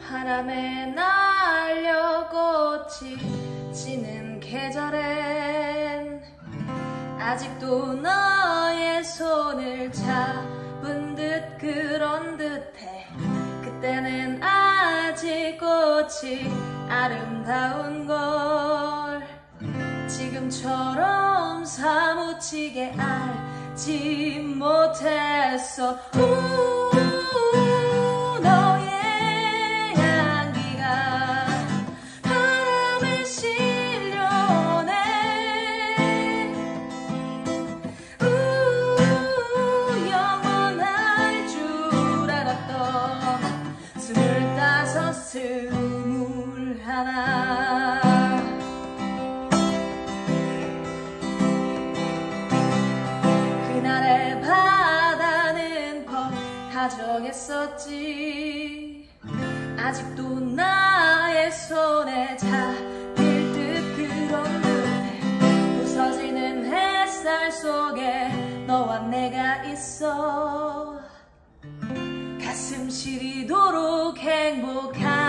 바람에 날려 꽃이 지는 계절엔 아직도 너의 손을 잡은 듯 그런 듯해. 그때는 아직 꽃이 아름다운 걸 지금처럼 사무치게 알지 못했어. 너의 향기가 바람에 실려오네. 영원할 줄 알았던 25, 21 그날의 바다는 퍽다정했었지. 아직도 나의 손에 잡힐 듯 그런 듯해. 부서지는 햇살 속에 너와 내가 있어. 가슴 시리도록 행복한